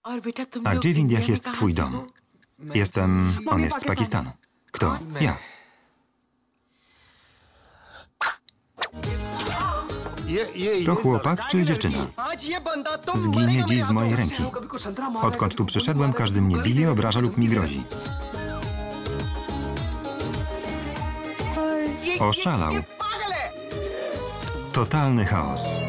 A gdzie w Indiach jest twój dom? On jest z Pakistanu. Kto? Ja. To chłopak czy dziewczyna? Zginie dziś z mojej ręki. Odkąd tu przyszedłem, każdy mnie bije, obraża lub mi grozi. Oszalał. Totalny chaos.